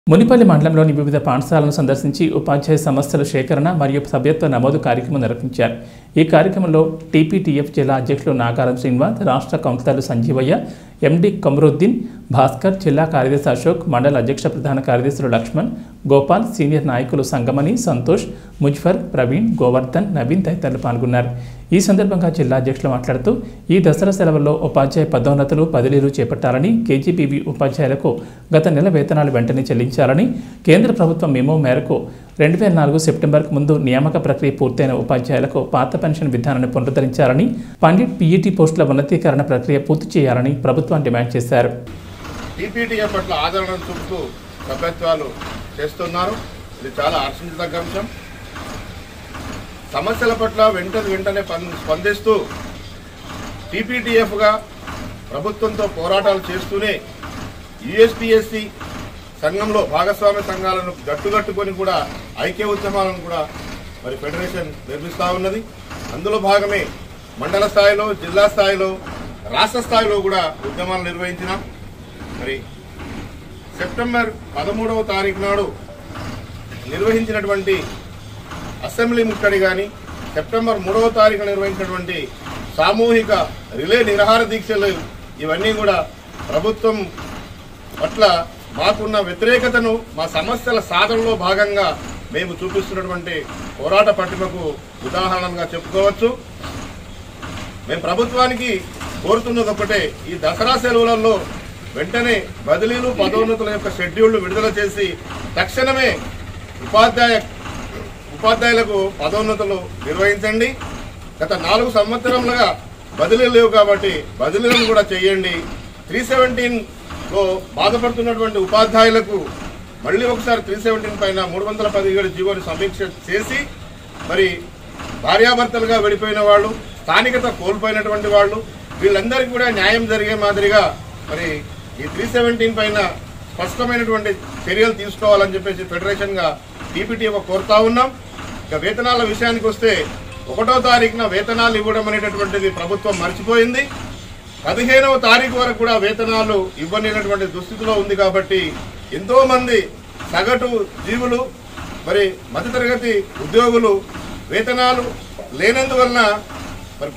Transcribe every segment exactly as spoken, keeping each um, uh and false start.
మునిపల్లి మండలంలోని వివిధ పాఠశాలను సందర్శించి ఉపాధ్యాయ సమస్యల సేకరణ మరియు సభ్యత్వ నమోదు కార్యక్రమం నిర్వహించారు. ఈ కార్యక్రమంలో టీపీటీఎఫ్ జిల్లా అధ్యక్షులు నాగారం శ్రీనివాస్, రాష్ట్ర కౌన్సిలర్లు సంజీవయ్య, ఎండి కమరుద్దీన్, భాస్కర్, జిల్లా కార్యదర్శి అశోక్, మండల అధ్యక్ష ప్రధాన కార్యదర్శులు లక్ష్మణ్, గోపాల్, సీనియర్ నాయకులు సంగమని, సంతోష్, ముజ్ఫర్, ప్రవీణ్, గోవర్ధన్, నవీన్ తదితరులు పాల్గొన్నారు. ఈ సందర్భంగా జిల్లా అధ్యక్షులు మాట్లాడుతూ ఈ దసరా సెలవుల్లో ఉపాధ్యాయ పదోన్నతులు, బదిలీలు చేపట్టాలని, కేజీపీవీ ఉపాధ్యాయులకు గత నెల వేతనాలు వెంటనే చెల్లించాలని, కేంద్ర ప్రభుత్వం మెమో మేరకు రెండు వేల నాలుగు సెప్టెంబర్కు ముందు నియామక ప్రక్రియ పూర్తయిన ఉపాధ్యాయులకు పాత పెన్షన్ విధానాన్ని పునరుద్ధరించాలని, పండిట్ పీఈటీ పోస్టుల ఉన్నతీకరణ ప్రక్రియ పూర్తి చేయాలని ప్రభుత్వం డిమాండ్ చేశారు. టీపీటీఎఫ్ పట్ల ఆదరణ చూపుతూ సభ్యత్వాలు చేస్తున్నారు. ఇది చాలా హర్షించదగ్గ అంశం. సమస్యల పట్ల వెంట వెంటనే స్పందిస్తూ టీపీటీఎఫ్గా ప్రభుత్వంతో పోరాటాలు చేస్తూనే యూఎస్పీఎస్సీ సంఘంలో భాగస్వామ్య సంఘాలను గట్టుగట్టుకొని కూడా ఐక్య ఉద్యమాలను కూడా మరి ఫెడరేషన్ నిర్మిస్తూ ఉన్నది. అందులో భాగమే మండల స్థాయిలో, జిల్లా స్థాయిలో, రాష్ట్ర స్థాయిలో కూడా ఉద్యమాలు నిర్వహించినాం. మరి సెప్టెంబర్ పదమూడవ తారీఖు నాడు నిర్వహించినటువంటి అసెంబ్లీ ముట్టడి కానీ, సెప్టెంబర్ మూడవ తారీఖు నిర్వహించినటువంటి సామూహిక రిలే నిరాహార దీక్షలు, ఇవన్నీ కూడా ప్రభుత్వం పట్ల మాకున్న వ్యతిరేకతను, మా సమస్యల సాధనలో భాగంగా మేము చూపిస్తున్నటువంటి పోరాట పట్టిమకు ఉదాహరణగా చెప్పుకోవచ్చు. మేము ప్రభుత్వానికి కోరుతున్నది ఒకటే, ఈ దసరా సెలవులలో వెంటనే బదిలీలు, పదోన్నతుల యొక్క షెడ్యూళ్లు విడుదల చేసి తక్షణమే ఉపాధ్యాయ ఉపాధ్యాయులకు పదోన్నతులు నిర్వహించండి. గత నాలుగు సంవత్సరములుగా బదిలీలు లేవు కాబట్టి బదిలీలను కూడా చేయండి. త్రీ సెవెంటీన్ లో బాధపడుతున్నటువంటి ఉపాధ్యాయులకు మళ్ళీ ఒకసారి త్రీ సెవెంటీన్ పైన మూడు వందల పదిహేడు జీవోని సమీక్ష చేసి మరి భార్యాభర్తలుగా విడిపోయిన వాళ్ళు, స్థానికత కోల్పోయినటువంటి వాళ్ళు, వీళ్ళందరికీ కూడా న్యాయం జరిగే మాదిరిగా మరి ఈ త్రీ సెవెంటీన్ పైన స్పష్టమైనటువంటి చర్యలు తీసుకోవాలని చెప్పేసి ఫెడరేషన్ గా టీపీటీఎఫ్ కోరుతా ఉన్నాం. ఇక వేతనాల విషయానికి వస్తే ఒకటో తారీఖున వేతనాలు ఇవ్వడం అనేటటువంటిది ప్రభుత్వం మర్చిపోయింది. పదిహేనవ తారీఖు వరకు కూడా వేతనాలు ఇవ్వలేనటువంటి దుస్థితిలో ఉంది. కాబట్టి ఎంతో మంది సగటు జీవులు, మరి మధ్యతరగతి ఉద్యోగులు వేతనాలు లేనందువలన మరి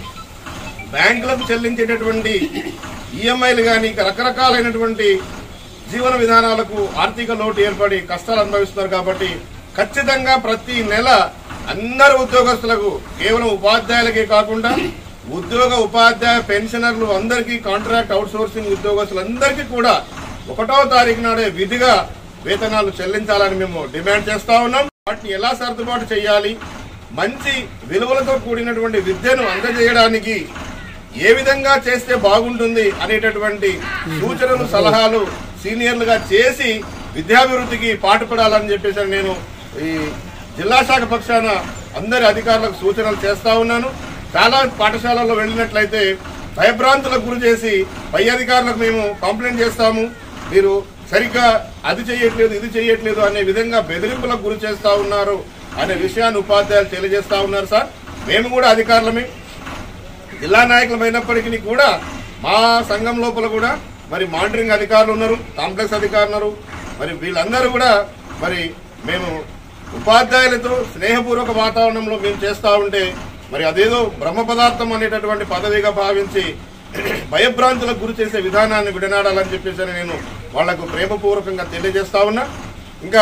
బ్యాంకులకు చెల్లించేటటువంటి ఈఎంఐలు కానీ ఇక రకరకాలైనటువంటి జీవన విధానాలకు ఆర్థిక లోటు ఏర్పడి కష్టాలు అనుభవిస్తున్నారు. కాబట్టి ఖచ్చితంగా ప్రతి నెల అందరు ఉద్యోగస్తులకు, కేవలం ఉపాధ్యాయులకే కాకుండా ఉద్యోగ ఉపాధ్యాయ పెన్షనర్లు అందరికీ, కాంట్రాక్ట్ అవుట్ సోర్సింగ్ ఉద్యోగస్తులందరికీ కూడా ఒకటో తారీఖు నాడే విధిగా వేతనాలు చెల్లించాలని మేము డిమాండ్ చేస్తా ఉన్నాం. వాటిని ఎలా సర్దుబాటు చేయాలి, మంచి విలువలతో కూడినటువంటి విద్యను అందజేయడానికి ఏ విధంగా చేస్తే బాగుంటుంది అనేటటువంటి సూచనలు, సలహాలు సీనియర్లుగా చేసి విద్యాభివృద్ధికి పాటుపడాలని చెప్పేసి నేను ఈ జిల్లా శాఖ పక్షాన అందరి అధికారులకు సూచనలు చేస్తా ఉన్నాను. చాలా పాఠశాలల్లో వెళ్ళినట్లయితే భయభ్రాంతులకు గురి చేసి పై అధికారులకు మేము కంప్లైంట్ చేస్తాము, మీరు సరిగ్గా అది చేయట్లేదు, ఇది చేయట్లేదు అనే విధంగా బెదిరింపులకు గురి చేస్తా ఉన్నారు అనే విషయాన్ని ఉపాధ్యాయులు తెలియజేస్తా ఉన్నారు. సార్, మేము కూడా అధికారులమే, జిల్లా నాయకులమైనప్పటికీ కూడా మా సంఘం లోపల కూడా మరి మానిటరింగ్ అధికారులు ఉన్నారు, కాంప్లెక్స్ అధికారులు ఉన్నారు. మరి వీళ్ళందరూ కూడా మరి మేము ఉపాధ్యాయులతో స్నేహపూర్వక వాతావరణంలో మేము చేస్తూ ఉంటే మరి అదేదో బ్రహ్మ పదార్థం అనేటటువంటి పదవిగా భావించి భయభ్రాంతులకు గురి చేసే విధానాన్ని విడనాడాలని చెప్పేసి నేను వాళ్లకు ప్రేమపూర్వకంగా తెలియజేస్తా ఉన్నా. ఇంకా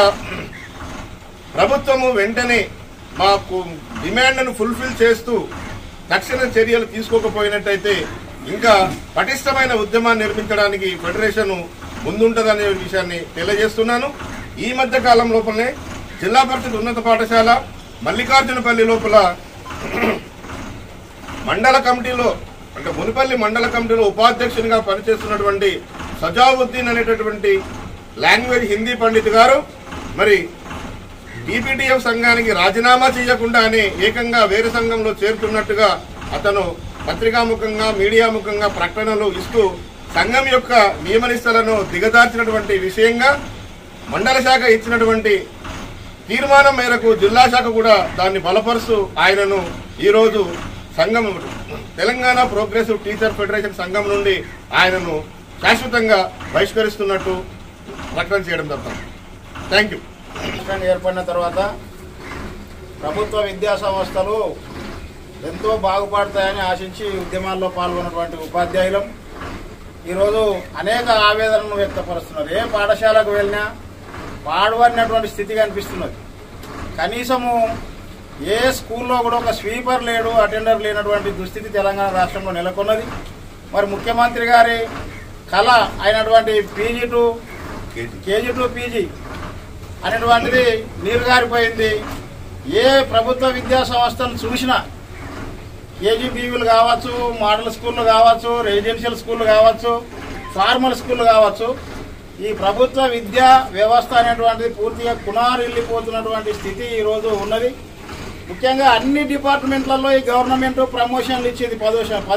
ప్రభుత్వము వెంటనే మాకు డిమాండ్ను ఫుల్ఫిల్ చేస్తూ తక్షణ చర్యలు తీసుకోకపోయినట్టయితే ఇంకా పటిష్టమైన ఉద్యమాన్ని నిర్మించడానికి ఫెడరేషన్ ముందుంటదనే విషయాన్ని తెలియజేస్తున్నాను. ఈ మధ్య కాలం లోపలనే జిల్లా పరిషత్ ఉన్నత పాఠశాల మల్లికార్జునపల్లి లోపల మండల కమిటీలో, అంటే మునిపల్లి మండల కమిటీలో ఉపాధ్యక్షునిగా పనిచేస్తున్నటువంటి సజావుద్దీన్ అనేటటువంటి లాంగ్వేజ్ హిందీ పండిత్ గారు మరి టీపీటీఎఫ్ సంఘానికి రాజీనామా చేయకుండానే ఏకంగా వేరే సంఘంలో చేరుతున్నట్టుగా అతను పత్రికాముఖంగా, మీడియా ముఖంగా ప్రకటనలు ఇస్తూ సంఘం యొక్క నియమనిష్టలను దిగజార్చినటువంటి విషయంగా మండల శాఖ ఇచ్చినటువంటి తీర్మానం మేరకు జిల్లా శాఖ కూడా దాన్ని బలపరుస్తూ ఆయనను ఈరోజు సంఘం తెలంగాణ ప్రోగ్రెసివ్ టీచర్ ఫెడరేషన్ సంఘం నుండి ఆయనను శాశ్వతంగా బహిష్కరిస్తున్నట్టు ప్రకటన చేయడం జరుగుతుంది. Thank you. ఏర్పడిన తర్వాత ప్రభుత్వ విద్యా సంస్థలు ఎంతో బాగుపడతాయని ఆశించి ఉద్యమాల్లో పాల్గొన్నటువంటి ఉపాధ్యాయులు ఈరోజు అనేక ఆవేదనను వ్యక్తపరుస్తున్నారు. ఏ పాఠశాలకు వెళ్ళినా పాడుబడినటువంటి స్థితి కనిపిస్తున్నది. కనీసము ఏ స్కూల్లో కూడా ఒక స్వీపర్ లేడు, అటెండర్ లేనటువంటి దుస్థితి తెలంగాణ రాష్ట్రంలో నెలకొన్నది. మరి ముఖ్యమంత్రి గారి కళ అయినటువంటి PG to KG to PG అనేటువంటిది నీరుగారిపోయింది. ఏ ప్రభుత్వ విద్యా సంస్థను చూసినా కేజీబీవీలు కావచ్చు, మోడల్ స్కూళ్ళు కావచ్చు, రెసిడెన్షియల్ స్కూళ్ళు కావచ్చు, ఫార్మల్ స్కూళ్ళు కావచ్చు, ఈ ప్రభుత్వ విద్యా వ్యవస్థ అనేటువంటిది పూర్తిగా కునారిల్లిపోతున్నటువంటి స్థితి ఈరోజు ఉన్నది. ముఖ్యంగా అన్ని డిపార్ట్మెంట్లలో ఈ గవర్నమెంట్ ప్రమోషన్లు ఇచ్చేది పదో